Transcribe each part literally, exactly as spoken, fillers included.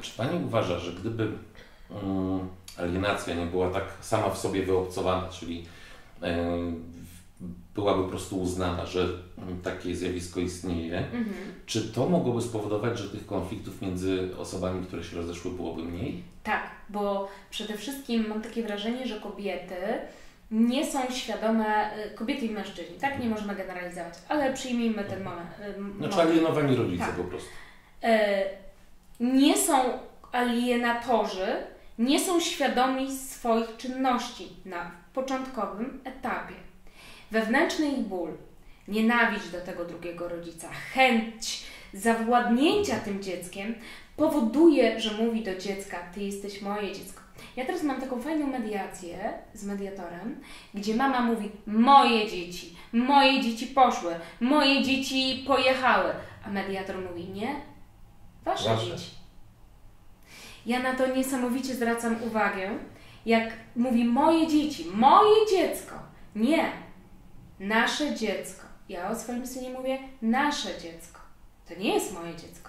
czy Pani uważa, że gdyby um, alienacja nie była tak sama w sobie wyobcowana, czyli um, byłaby po prostu uznana, że takie zjawisko istnieje, mhm. czy to mogłoby spowodować, że tych konfliktów między osobami, które się rozeszły, byłoby mniej? Tak, bo przede wszystkim mam takie wrażenie, że kobiety nie są świadome, kobiety i mężczyźni, tak? Nie możemy generalizować, ale przyjmijmy ten moment. Znaczy alienowani rodzice tak. po prostu. Nie są alienatorzy, nie są świadomi swoich czynności na początkowym etapie. Wewnętrzny ich ból, nienawiść do tego drugiego rodzica, chęć zawładnięcia tym dzieckiem powoduje, że mówi do dziecka: ty jesteś moje dziecko. Ja teraz mam taką fajną mediację z mediatorem, gdzie mama mówi: moje dzieci, moje dzieci poszły, moje dzieci pojechały, a mediator mówi: nie, wasze, wasze dzieci. Ja na to niesamowicie zwracam uwagę, jak mówi moje dzieci, moje dziecko. Nie, nasze dziecko. Ja o swoim synie mówię nasze dziecko. To nie jest moje dziecko.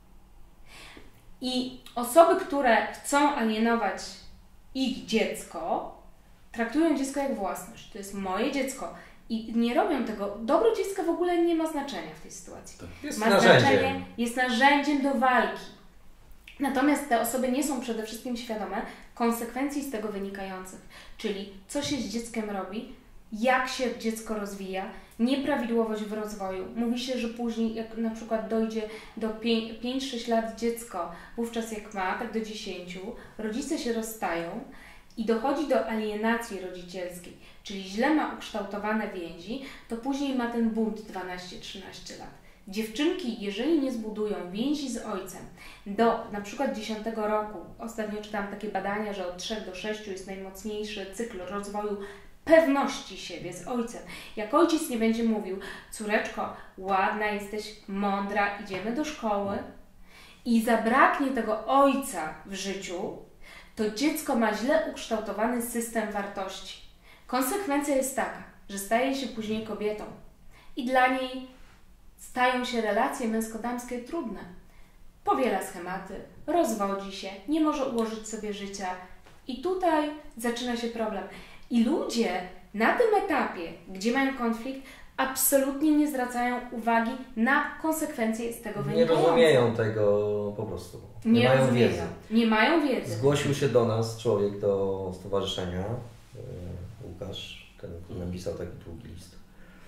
I osoby, które chcą alienować ich dziecko, traktują dziecko jak własność. To jest moje dziecko. I nie robią tego. Dobro dziecka w ogóle nie ma znaczenia w tej sytuacji. Jest ma narzędziem. znaczenie, jest narzędziem do walki. Natomiast te osoby nie są przede wszystkim świadome konsekwencji z tego wynikających. Czyli co się z dzieckiem robi, jak się dziecko rozwija, nieprawidłowość w rozwoju. Mówi się, że później, jak na przykład dojdzie do pięć sześć lat dziecko, wówczas jak ma, tak do dziesięciu, rodzice się rozstają i dochodzi do alienacji rodzicielskiej, czyli źle ma ukształtowane więzi, to później ma ten bunt dwanaście trzynaście lat. Dziewczynki, jeżeli nie zbudują więzi z ojcem do na przykład dziesiątego roku, ostatnio czytałam takie badania, że od trzech do sześciu jest najmocniejszy cykl rozwoju pewności siebie z ojcem. Jak ojciec nie będzie mówił: córeczko, ładna jesteś, mądra, idziemy do szkoły, i zabraknie tego ojca w życiu, to dziecko ma źle ukształtowany system wartości. Konsekwencja jest taka, że staje się później kobietą i dla niej stają się relacje męsko-damskie trudne. Powiela schematy, rozwodzi się, nie może ułożyć sobie życia i tutaj zaczyna się problem. I ludzie na tym etapie, gdzie mają konflikt, absolutnie nie zwracają uwagi na konsekwencje z tego wynikające. Nie rozumieją tego po prostu. Nie, nie mają rozumieją. wiedzy. Nie mają wiedzy. Zgłosił się do nas człowiek do stowarzyszenia, Łukasz, ten, który napisał taki długi list.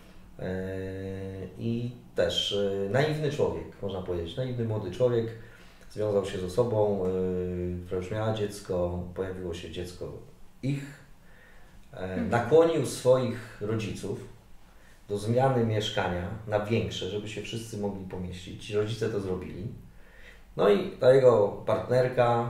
I też naiwny człowiek, można powiedzieć, naiwny młody człowiek, związał się z osobą, która już miała dziecko, pojawiło się dziecko ich, nakłonił swoich rodziców do zmiany mieszkania na większe, żeby się wszyscy mogli pomieścić. Ci rodzice to zrobili. No i ta jego partnerka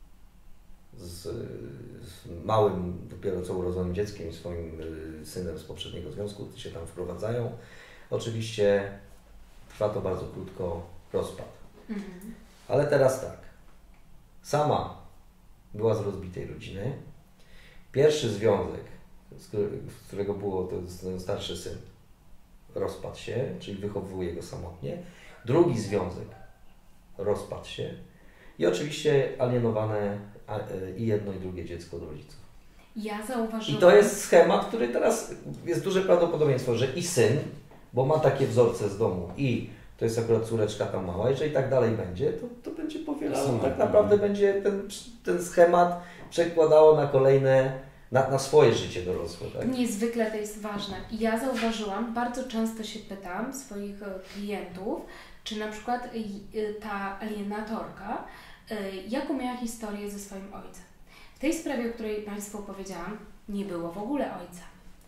z, z małym, dopiero co urodzonym dzieckiem i swoim synem z poprzedniego związku się tam wprowadzają. Oczywiście trwa to bardzo krótko, rozpad. Mhm. Ale teraz tak, sama była z rozbitej rodziny. Pierwszy związek, z którego było to ten starszy syn, rozpadł się, czyli wychowuje go samotnie. Drugi związek rozpadł się i oczywiście alienowane i jedno i drugie dziecko od rodziców. Ja zauważyłam... I to jest schemat, który teraz jest duże prawdopodobieństwo, że i syn, bo ma takie wzorce z domu i to jest akurat córeczka tam mała, jeżeli tak dalej będzie, to, to będzie powielało, tak naprawdę będzie ten, ten schemat przekładało na kolejne Na, na swoje życie dorosłe. Tak? Niezwykle to jest ważne. I ja zauważyłam, bardzo często się pytam swoich klientów, czy na przykład ta alienatorka, jaką miała historię ze swoim ojcem. W tej sprawie, o której Państwu opowiedziałam, nie było w ogóle ojca.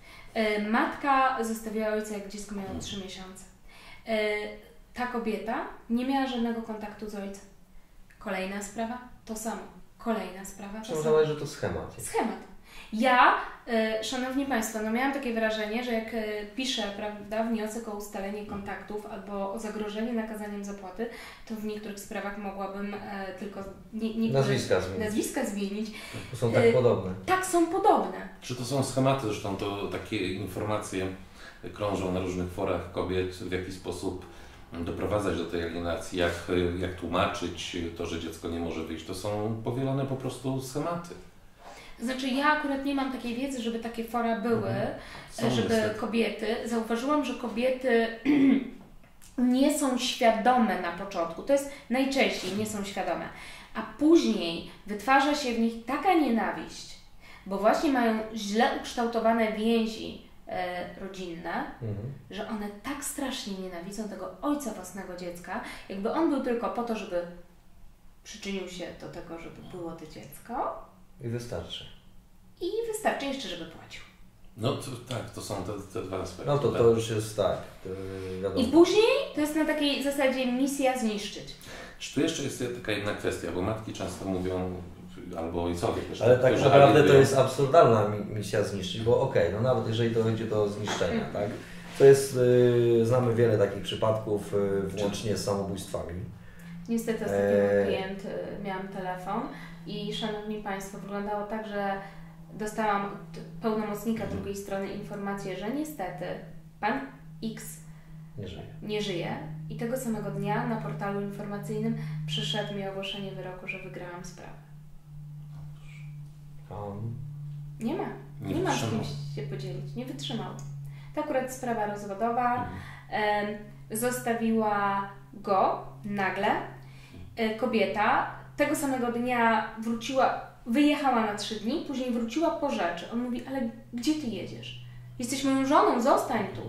Matka zostawiła ojca, jak dziecko miało trzy miesiące. Ta kobieta nie miała żadnego kontaktu z ojcem. Kolejna sprawa, to samo. Kolejna sprawa, to samo. Że to schemat. Schemat. Ja, y, Szanowni Państwo, no miałam takie wrażenie, że jak y, piszę, prawda, wniosek o ustalenie kontaktów albo o zagrożenie nakazaniem zapłaty, to w niektórych sprawach mogłabym y, tylko nie, nie, nazwiska, zmienić. nazwiska zmienić. To są tak y, podobne. Tak, są podobne. Czy to są schematy? Zresztą to takie informacje krążą na różnych forach kobiet, w jaki sposób doprowadzać do tej alienacji, jak, jak tłumaczyć to, że dziecko nie może wyjść. To są powielone po prostu schematy. Znaczy ja akurat nie mam takiej wiedzy, żeby takie fora były, Są żeby niestety. kobiety, zauważyłam, że kobiety nie są świadome na początku, to jest najczęściej nie są świadome, a później wytwarza się w nich taka nienawiść, bo właśnie mają źle ukształtowane więzi e, rodzinne, Mhm. że one tak strasznie nienawidzą tego ojca własnego dziecka, jakby on był tylko po to, żeby przyczynił się do tego, żeby było to dziecko I wystarczy. i wystarczy jeszcze, żeby płacił. No to, tak, to są te, te dwa aspekty. No to tak. to już jest tak, to wiadomo. I później to jest na takiej zasadzie misja zniszczyć. Czy tu jeszcze jest taka jedna kwestia, bo matki często mówią, albo ojcowie też. Ale tak którzy naprawdę to alienują. jest absurdalna mi- misja zniszczyć, bo okej, no nawet jeżeli to będzie do zniszczenia, tak? To jest, y, znamy wiele takich przypadków, y, włącznie z samobójstwami. Niestety ostatnio Eee. mój klient, y, miałam telefon i szanowni Państwo, wyglądało tak, że dostałam od pełnomocnika drugiej strony informację, że niestety pan X Nie żyje. nie żyje i tego samego dnia na portalu informacyjnym przyszedł mi ogłoszenie wyroku, że wygrałam sprawę. Um, Nie ma. Nie Nie, ma z wytrzymał. kimś się podzielić. Nie wytrzymał. To akurat sprawa rozwodowa. Em, zostawiła go nagle. E, kobieta tego samego dnia wróciła, wyjechała na trzy dni, później wróciła po rzeczy. On mówi, ale gdzie ty jedziesz? Jesteś moją żoną, zostań tu.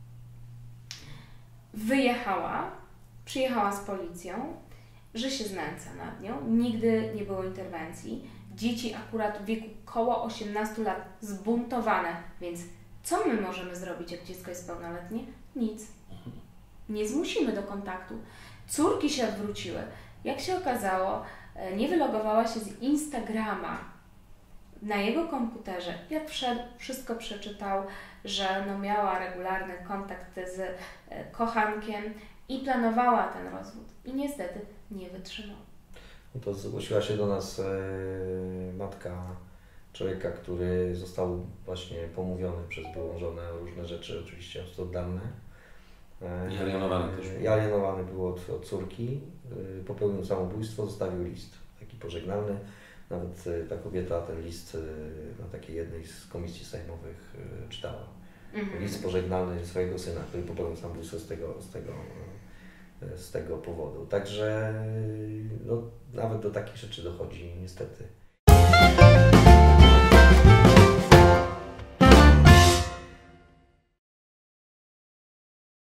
Wyjechała, przyjechała z policją, że się znęca nad nią. Nigdy nie było interwencji. Dzieci akurat w wieku koło osiemnastu lat zbuntowane, więc co my możemy zrobić, jak dziecko jest pełnoletnie? Nic. Nie zmusimy do kontaktu. Córki się odwróciły. Jak się okazało, e, nie wylogowała się z Instagrama na jego komputerze. Jak wszedł, wszystko przeczytał, że no miała regularny kontakt z e, kochankiem i planowała ten rozwód. I niestety nie wytrzymał. no to zgłosiła się do nas e, matka człowieka, który został właśnie pomówiony przez byłą żonę o różne rzeczy, oczywiście absurdalne. E, I alienowany też był. I alienowany był od, od córki. E, popełnił samobójstwo, zostawił list taki pożegnalny. Nawet e, ta kobieta ten list e, na takiej jednej z komisji sejmowych e, czytała. Mhm. List pożegnalny swojego syna, który popełnił samobójstwo z tego, z tego, e, z tego powodu. Także no, nawet do takich rzeczy dochodzi niestety.